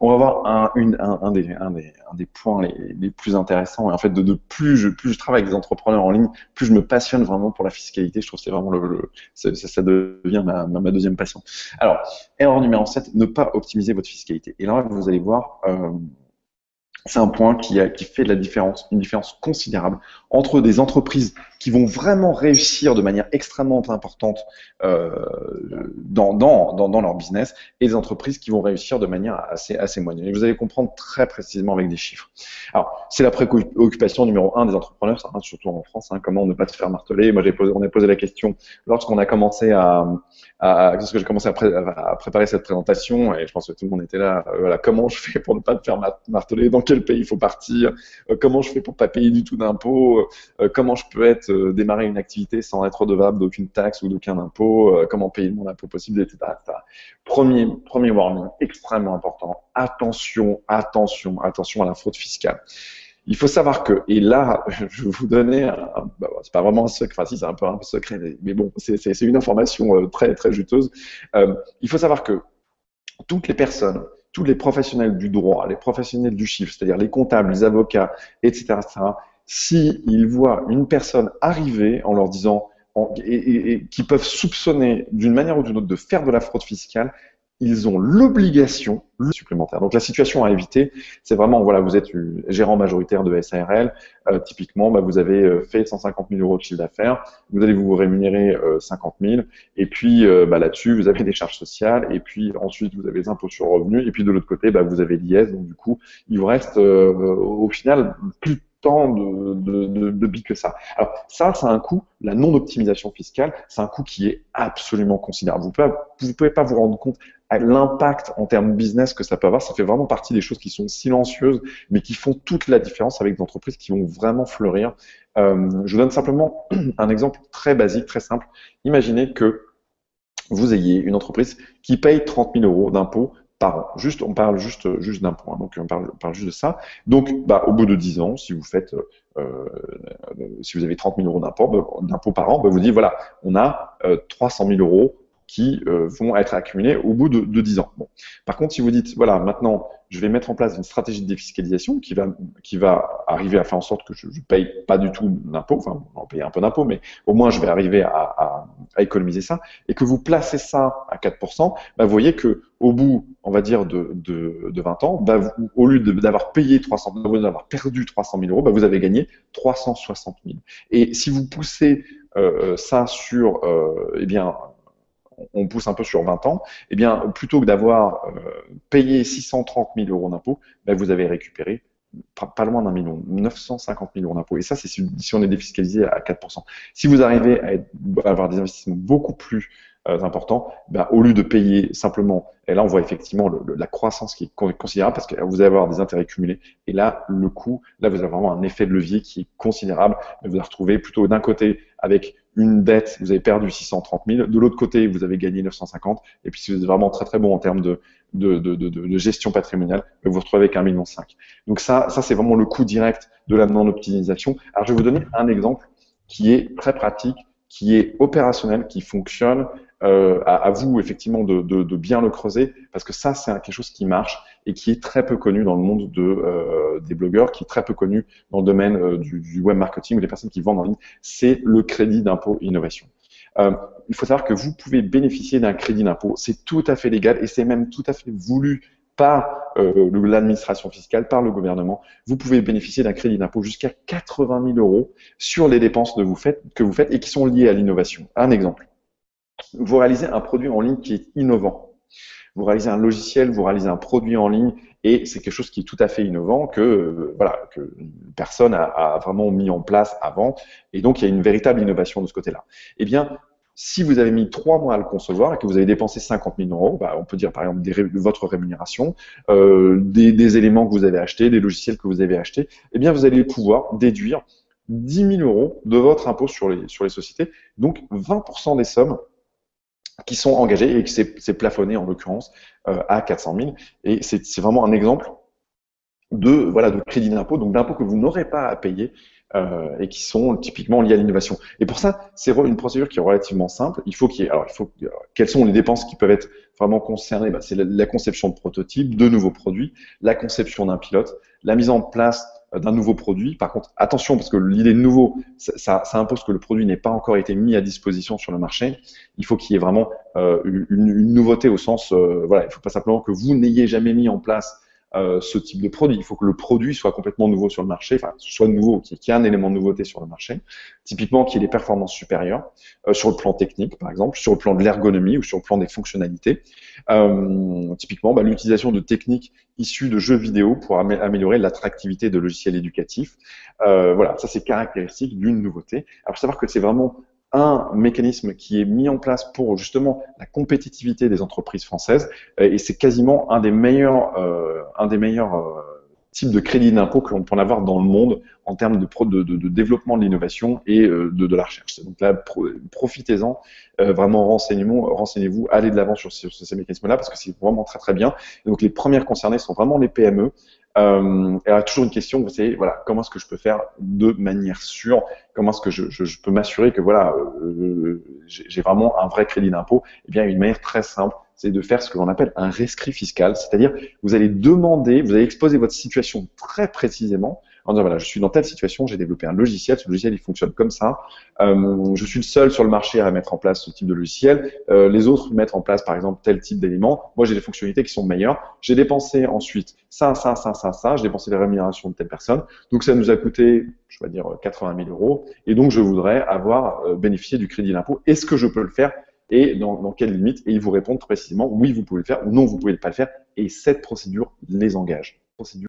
On va voir un des points les plus intéressants. Et en fait, plus je travaille avec des entrepreneurs en ligne, plus je me passionne vraiment pour la fiscalité. Je trouve que c'est vraiment ça devient ma deuxième passion. Alors, erreur numéro 7, ne pas optimiser votre fiscalité. Et là, vous allez voir, c'est un point qui fait de la différence, une différence considérable entre des entreprises qui vont vraiment réussir de manière extrêmement importante dans leur business et des entreprises qui vont réussir de manière assez moyenne. Et vous allez comprendre très précisément avec des chiffres. Alors, c'est la préoccupation numéro 1 des entrepreneurs, surtout en France, comment ne pas se faire marteler. Moi, on a posé la question lorsqu'on a commencé lorsque j'ai commencé à préparer cette présentation, et je pense que tout le monde était là, voilà, comment je fais pour ne pas me faire marteler, dans quel pays il faut partir, comment je fais pour pas payer du tout d'impôts, comment je peux démarrer une activité sans être redevable d'aucune taxe ou d'aucun impôt, comment payer le moins d'impôts possible, etc., etc. Premier warning extrêmement important, attention à la fraude fiscale. Il faut savoir que, et là, je vais vous donner, c'est pas vraiment un secret, enfin si, c'est un peu secret, mais bon, c'est une information très très juteuse. Il faut savoir que toutes les personnes, tous les professionnels du droit, les professionnels du chiffre, c'est-à-dire les comptables, les avocats, etc., s'ils voient une personne arriver en leur disant, et qui peuvent soupçonner d'une manière ou d'une autre de faire de la fraude fiscale, ils ont l'obligation supplémentaire. Donc la situation à éviter, c'est vraiment, voilà, vous êtes gérant majoritaire de SARL, typiquement, vous avez fait 150 000 euros de chiffre d'affaires, vous allez vous rémunérer 50 000, et puis là-dessus, vous avez des charges sociales, et puis ensuite, vous avez les impôts sur le revenu, et puis de l'autre côté, vous avez l'IS, donc du coup, il vous reste au final plus tant de billes que ça. Alors ça a un coût, la non-optimisation fiscale, c'est un coût qui est absolument considérable. Vous pouvez pas vous rendre compte à l'impact en termes business que ça peut avoir. Ça fait vraiment partie des choses qui sont silencieuses, mais qui font toute la différence avec des entreprises qui vont vraiment fleurir. Je vous donne simplement un exemple très basique, très simple. Imaginez que vous ayez une entreprise qui paye 30 000 euros d'impôts par an. On parle juste d'impôts, donc on parle juste de ça. Donc, au bout de 10 ans, si vous avez 30 000 euros d'impôts par an, vous dites, voilà, on a 300 000 euros qui vont être accumulés au bout de 10 ans. Bon. Par contre, si vous dites, voilà, maintenant, je vais mettre en place une stratégie de défiscalisation qui va arriver à faire en sorte que je ne paye pas du tout d'impôts, enfin, on va payer un peu d'impôts, mais au moins, je vais arriver à économiser ça, et que vous placez ça à 4%, vous voyez que au bout, on va dire, de 20 ans, au lieu d'avoir payé 300 000, d'avoir perdu 300 000 euros, vous avez gagné 360 000. Et si vous poussez ça sur, on pousse un peu sur 20 ans, plutôt que d'avoir payé 630 000 euros d'impôts, vous avez récupéré pas loin d'1 million, 950 000 euros d'impôts. Et ça, c'est si on est défiscalisé à 4%. Si vous arrivez à avoir des investissements beaucoup plus importants, au lieu de payer simplement, et là on voit effectivement la croissance qui est considérable parce que vous allez avoir des intérêts cumulés. Et là, le coût, là vous avez vraiment un effet de levier qui est considérable. Vous allez retrouver plutôt d'un côté avec une dette, vous avez perdu 630 000, de l'autre côté, vous avez gagné 950, et puis si vous êtes vraiment très très bon en termes de gestion patrimoniale, vous vous retrouvez avec 1,5 million. Donc ça c'est vraiment le coût direct de la non-optimisation. Alors je vais vous donner un exemple qui est très pratique, qui est opérationnel, qui fonctionne. À vous effectivement de bien le creuser, parce que ça c'est quelque chose qui marche et qui est très peu connu dans le monde des blogueurs, qui est très peu connu dans le domaine du web marketing ou des personnes qui vendent en ligne, c'est le crédit d'impôt innovation. Il faut savoir que vous pouvez bénéficier d'un crédit d'impôt, c'est tout à fait légal et c'est même tout à fait voulu par l'administration fiscale, par le gouvernement. Vous pouvez bénéficier d'un crédit d'impôt jusqu'à 80 000 euros sur les dépenses que vous faites et qui sont liées à l'innovation. Un exemple. Vous réalisez un produit en ligne qui est innovant. Vous réalisez un logiciel, vous réalisez un produit en ligne et c'est quelque chose qui est tout à fait innovant que personne a vraiment mis en place avant et donc il y a une véritable innovation de ce côté-là. Eh bien, si vous avez mis 3 mois à le concevoir et que vous avez dépensé 50 000 euros, on peut dire par exemple votre rémunération, des éléments que vous avez achetés, des logiciels que vous avez achetés, eh bien vous allez pouvoir déduire 10 000 euros de votre impôt sur les sociétés, donc 20% des sommes qui sont engagés et que c'est plafonné en l'occurrence à 400 000. Et c'est vraiment un exemple de crédit d'impôt, donc d'impôt que vous n'aurez pas à payer et qui sont typiquement liées à l'innovation. Et pour ça, c'est une procédure qui est relativement simple. Quelles sont les dépenses qui peuvent être vraiment concernées? C'est la conception de prototypes, de nouveaux produits, la conception d'un pilote, la mise en place d'un nouveau produit. Par contre, attention, parce que l'idée de nouveau, ça impose que le produit n'ait pas encore été mis à disposition sur le marché. Il faut qu'il y ait vraiment une nouveauté au sens, voilà, il ne faut pas simplement que vous n'ayez jamais mis en place ce type de produit. Il faut que le produit soit complètement nouveau sur le marché, enfin, soit nouveau, qu'il y ait un élément de nouveauté sur le marché. Typiquement, qu'il y ait des performances supérieures sur le plan technique, par exemple, sur le plan de l'ergonomie ou sur le plan des fonctionnalités. Typiquement, l'utilisation de techniques issues de jeux vidéo pour améliorer l'attractivité de logiciels éducatifs. Voilà, ça c'est caractéristique d'une nouveauté. Alors, savoir que c'est vraiment un mécanisme qui est mis en place pour justement la compétitivité des entreprises françaises et c'est quasiment un des meilleurs types de crédit d'impôt que l'on peut en avoir dans le monde en termes de développement de l'innovation et de la recherche. Donc là, profitez-en, vraiment renseignez-vous, allez de l'avant sur ces mécanismes-là parce que c'est vraiment très très bien. Et donc les premières concernées sont vraiment les PME. Il y a toujours une question, c'est voilà, comment est-ce que je peux faire de manière sûre, comment est-ce que je peux m'assurer que voilà, j'ai vraiment un vrai crédit d'impôt? Eh bien, une manière très simple, c'est de faire ce que l'on appelle un rescrit fiscal, c'est-à-dire vous allez demander, vous allez exposer votre situation très précisément en disant voilà, je suis dans telle situation, j'ai développé un logiciel, ce logiciel il fonctionne comme ça, je suis le seul sur le marché à mettre en place ce type de logiciel, les autres mettent en place par exemple tel type d'éléments, moi j'ai des fonctionnalités qui sont meilleures, j'ai dépensé ensuite ça, j'ai dépensé les rémunérations de telle personne, donc ça nous a coûté, je vais dire 80 000 euros, et donc je voudrais avoir bénéficié du crédit d'impôt, est-ce que je peux le faire et dans quelles limites? Et ils vous répondent précisément oui, vous pouvez le faire, ou non, vous ne pouvez pas le faire, et cette procédure les engage.